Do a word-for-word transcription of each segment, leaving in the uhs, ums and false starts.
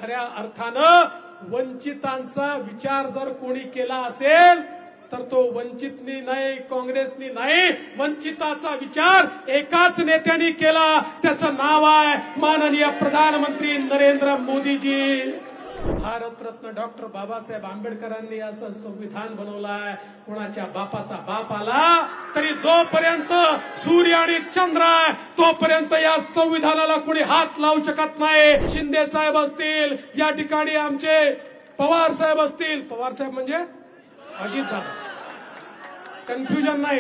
खऱ्या अर्थानं वंचितांचा विचार जर कोणी केला असेल तर तो वंचितनी नाही, काँग्रेसनी नाही, वंचिताचा विचार एकाच नेत्याने केला, त्याचं नाव आहे माननीय प्रधानमंत्री नरेंद्र मोदीजी। भारतरत्न डॉक्टर बाबासाहेब आंबेडकरांनी असं संविधान बनवलंय, कोणाच्या बापाचा बाप आला तरी जोपर्यंत सूर्य आणि चंद्र आहे तोपर्यंत या संविधानाला कोणी हात लावू शकत नाही। शिंदे साहेब असतील, या ठिकाणी आमचे पवार साहेब असतील, पवार साहेब म्हणजे अजित दादा, कन्फ्युजन नाही,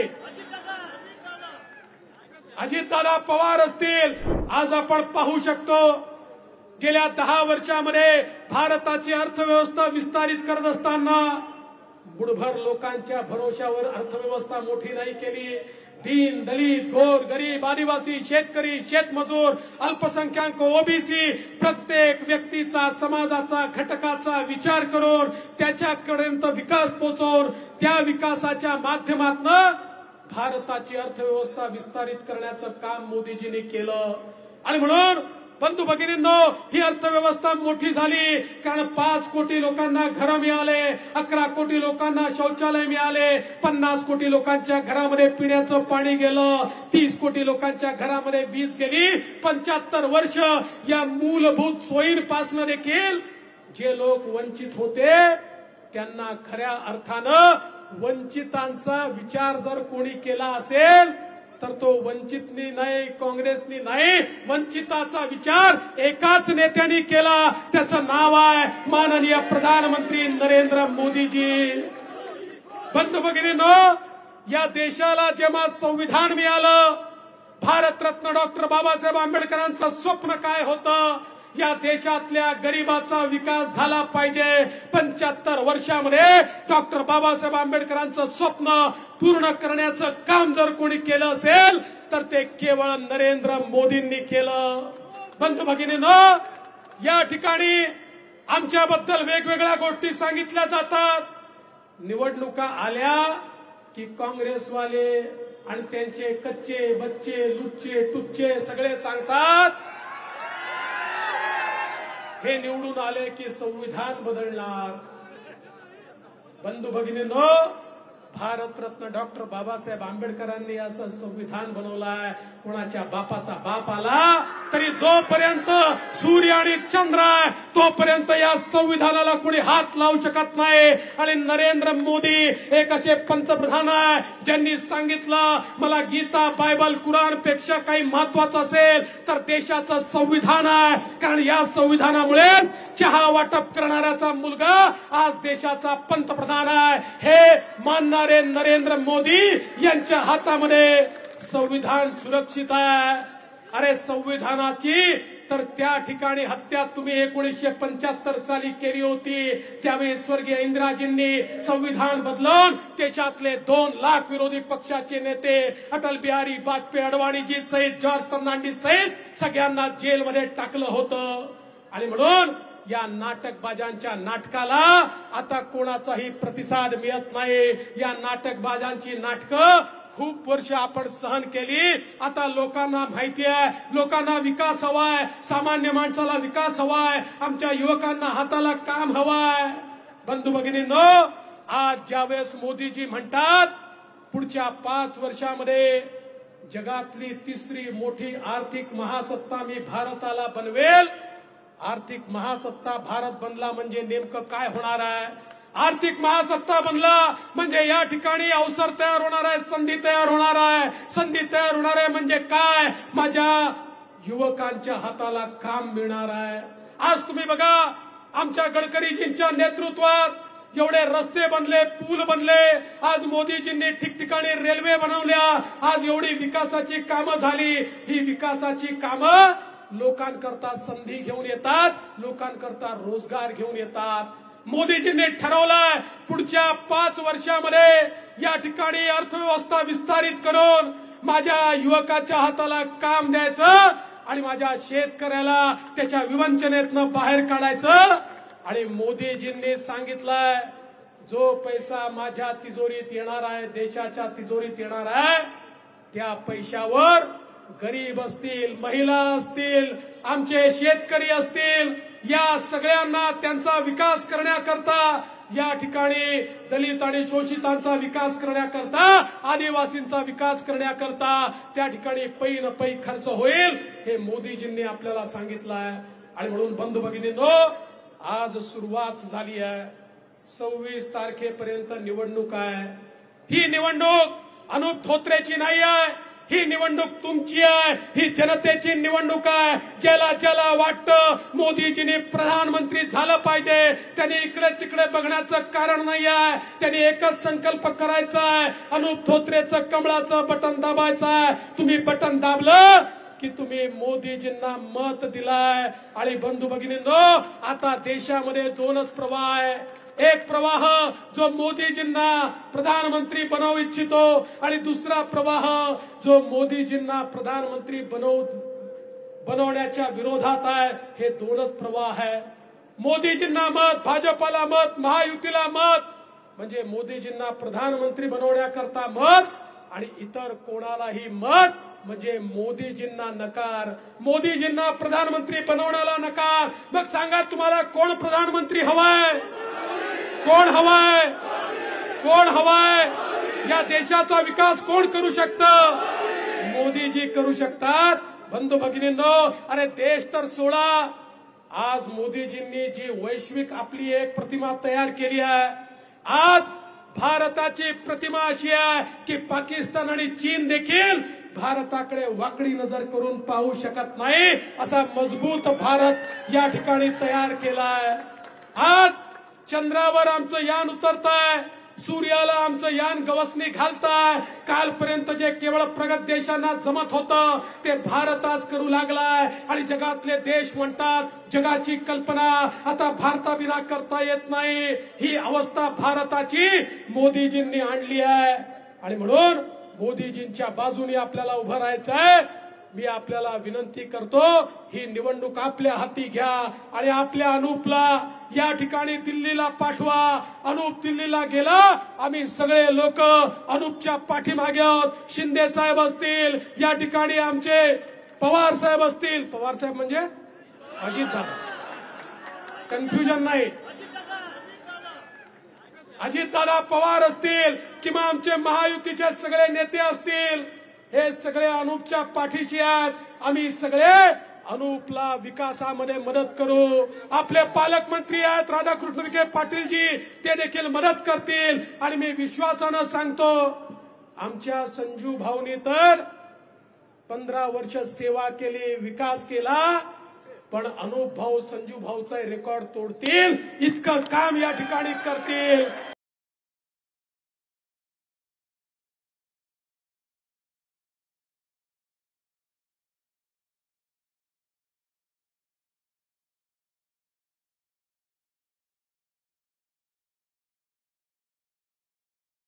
अजित दादा पवार असतील। आज आपण पाहू शकतो गेल्या दहा वर्षामध्ये भारताची अर्थव्यवस्था विस्तारित करत असताना बुडभर लोकांच्या भरोशावर अर्थव्यवस्था मोठी नाही केली। दीन दलित गोर गरीब आदिवासी शेतकरी शेतमजूर अल्पसंख्याक ओबीसी प्रत्येक व्यक्तीचा समाजाचा घटकाचा विचार करून त्याच्यापर्यंत विकास पोहोचवून त्या विकासाच्या माध्यमातून भारताची अर्थव्यवस्था विस्तारित करण्याचं काम मोदीजींनी केलं। आणि म्हणून बंधू भगिनींनो, ही अर्थव्यवस्था मोठी झाली कारण पाच कोटी लोकांना घरं मिळाले, अकरा कोटी लोकांना शौचालय मिळाले, पन्नास कोटी लोकांच्या घरामध्ये पिण्याचं पाणी गेलं, तीस कोटी लोकांच्या घरामध्ये वीज गेली। पंच्याहत्तर वर्ष या मूलभूत सोयींपासून देखील जे लोक वंचित होते त्यांना खऱ्या अर्थानं वंचितांचा विचार जर कोणी केला असेल तर तो वंचितनी नाही, काँग्रेसनी नाही, वंचिताचा विचार एकाच नेत्याने केला, त्याचं नाव आहे माननीय प्रधानमंत्री नरेंद्र मोदीजी। बंधू भगिनींनो, या देशाला जेव्हा संविधान मिळालं, भारतरत्न डॉक्टर बाबासाहेब आंबेडकरांचं स्वप्न काय होतं, या देशातल्या गरिबाचा विकास झाला पाहिजे। पंच्याहत्तर वर्षामध्ये डॉक्टर बाबासाहेब आंबेडकरांचं स्वप्न पूर्ण करण्याचं काम जर कोणी केलं असेल तर ते केवळ नरेंद्र मोदींनी केलं। बंधू भगिनींनो, या ठिकाणी आमच्याबद्दल वेगवेगळ्या गोष्टी सांगितल्या जातात। निवडणुका आल्या की काँग्रेसवाले आणि त्यांचे कच्चे बच्चे लुच्चे टुच्चे सगळे सांगतात हे निवडून आले की संविधान बदलणार। बंधू भगिनींनो, भारतरत्न डॉक्टर बाबासाहेब आंबेडकरांनी असं संविधान बनवलंय, कोणाच्या बापाचा बाप आला तरी जोपर्यंत सूर्य आणि चंद्र आहे तोपर्यंत या संविधानाला कोणी हात लावू शकत नाही। आणि नरेंद्र मोदी एक असे पंतप्रधान आहे ज्यांनी सांगितलं, मला गीता बायबल कुराण पेक्षा काही महत्वाचं असेल तर देशाचं संविधान आहे, कारण या संविधानामुळेच चहा वाटप करणाऱ्याचा मुलगा आज देशाचा पंतप्रधान आहे। हे मानणारे नरेंद्र मोदी यांच्या हातामध्ये संविधान सुरक्षित आहे। अरे संविधानाची तर त्या ठिकाणी हत्या तुम्ही एकोणीसशे पंच्याहत्तर साली केली होती, त्यावेळी स्वर्गीय इंदिराजींनी संविधान बदलून देशातले दोन लाख विरोधी पक्षाचे नेते अटल बिहारी वाजपेयी अडवाणीजी सहित जॉर्ज फर्नांडिस सहित सगळ्यांना जेलमध्ये टाकलं होतं। आणि म्हणून या नाटकबाजांच्या नाटकाला आता कोणाचाही प्रतिसाद मिळत नाही। या नाटकबाजांची नाटकं खूप वर्ष आपण सहन केली, आता लोकांना माहिती आहे, लोकांना विकास हवाय, सामान्य माणसाला विकास हवाय, आमच्या युवकांना हाताला काम हवाय। बंधू भगिनींनो, आज ज्यावेळेस मोदीजी म्हणतात पुढच्या पाच वर्षामध्ये जगातली तिसरी मोठी आर्थिक महासत्ता मी भारताला बनवेल, आर्थिक महासत्ता भारत बनला म्हणजे नेमकं काय होणार आहे? आर्थिक महासत्ता बनला म्हणजे या ठिकाणी अवसर तयार होणार आहे, संधी तयार होणार आहे। संधी तयार होणार आहे म्हणजे काय? माझ्या युवकांच्या हाताला काम मिळणार आहे। आज तुम्ही बघा, आमच्या गडकरीजींच्या नेतृत्वात एवढे रस्ते बनले, पूल बनले, आज मोदीजींनी ठिकठिकाणी रेल्वे बनवल्या, आज एवढी विकासाची कामं झाली। ही विकासाची कामं लोकांकरता संधी घेऊन येतात, लोकांकरता रोजगार घेऊन येतात। मोदीजींनी ठरवलंय पुढच्या पाच वर्षामध्ये या ठिकाणी अर्थव्यवस्था विस्तारित करून माझ्या युवकाच्या हाताला काम द्यायचं आणि माझ्या शेतकऱ्याला त्याच्या विवंचनेतनं बाहेर काढायचं। आणि मोदीजींनी सांगितलंय, जो पैसा माझ्या तिजोरीत येणार आहे, देशाच्या तिजोरीत येणार आहे, त्या पैशावर गरीब असतील, महिला असतील, आमचे शेतकरी असतील, या सगळ्यांना त्यांचा विकास करण्याकरता, या ठिकाणी दलित आणि शोषितांचा विकास करण्याकरता, आदिवासींचा विकास करण्याकरता त्या ठिकाणी पै न पै खर्च होईल हे मोदीजींनी आपल्याला सांगितलं आहे. आणि म्हणून बंधू भगिनींनो, आज सुरुवात झाली आहे. सव्वीस तारखेपर्यंत निवडणूक आहे. ही निवडणूक अनुप धोत्रेची नाही आहे, ही निवडणूक तुमची आहे, ही जनतेची निवडणूक आहे. ज्याला ज्याला वाटतं मोदीजींनी प्रधानमंत्री झालं पाहिजे, त्यांनी इकडे तिकडे बघण्याचं कारण नाही आहे. त्यांनी एकच संकल्प करायचा आहे, अनुप धोत्रेचं कमळाचं बटन दाबायचं आहे. तुम्ही बटन दाबलं की तुम्ही मोदीजींना मत दिलाय. आणि बंधू भगिनींनो, आता देशामध्ये दोनच प्रवाह आहे. एक प्रवाह जो मोदीजींना प्रधानमंत्री बनवू इच्छितो आणि दुसरा प्रवाह जो मोदीजींना प्रधानमंत्री बनवू बनवण्याच्या विरोधात आहे. हे दोनच प्रवाह आहे. मोदीजींना मत, भाजपाला मत, महायुतीला मत म्हणजे मोदीजींना प्रधानमंत्री बनवण्याकरता मत, आणि इतर कोणालाही मत म्हणजे मोदीजींना नकार. मोदीजींना प्रधानमंत्री बनवण्याला नकार. मग सांगा, तुम्हाला कोण प्रधानमंत्री हवाय? कोण हवाय? कोण हवाय? या देशाचा विकास कोण करू शकतं? मोदीजी करू शकतात. बंधू भगिनींनो, अरे देश तर सोडा, आज मोदीजींनी जी वैश्विक आपली एक प्रतिमा तयार केली आहे, आज भारताची प्रतिमा अशी आहे की पाकिस्तान आणि चीन देखील भारताकडे वाकडी नजर करून पाहू शकत नाही. असा मजबूत भारत या ठिकाणी तयार केलाय. आज चंद्रावर आमचं यान उतरताय, सूर्याला आमचं यान गवसणी घालताय. कालपर्यंत जे केवळ प्रगत देशांना जमत होतं ते भारत आज करू लागलाय. आणि जगातले देश म्हणतात जगाची कल्पना आता भारताविना करता येत नाही. ही अवस्था भारताची मोदीजींनी आणली आहे. आणि म्हणून मोदीजींच्या बाजूने आपल्याला उभं राहायचं आहे. मी आपल्याला विनंती करतो, ही निवडणूक आपल्या हाती घ्या आणि आपल्या अनुपला या ठिकाणी दिल्लीला पाठवा. अनुप दिल्लीला गेला, आम्ही सगळे लोक अनुपच्या पाठीमागे आहोत. शिंदे साहेब असतील, या ठिकाणी आमचे पवार साहेब असतील, पवार साहेब म्हणजे अजितदादा, कन्फ्युजन नाही, अजितदादा पवार असतील किंवा आमचे महायुतीचे सगळे नेते असतील, हे सगळे अनुपच्या पाठीशी आहेत. आम्ही सगळे अनुपला विकासामध्ये मदत करू. आपले पालकमंत्री आहेत राधाकृष्ण विखे पाटीलजी, ते देखील मदत करतील. आणि मी विश्वासानं सांगतो, आमच्या संजू भाऊनी तर पंधरा वर्ष सेवा केली, विकास केला, पण अनुप भाऊ संजू भाऊचा रेकॉर्ड तोडतील इतकं काम या ठिकाणी करतील.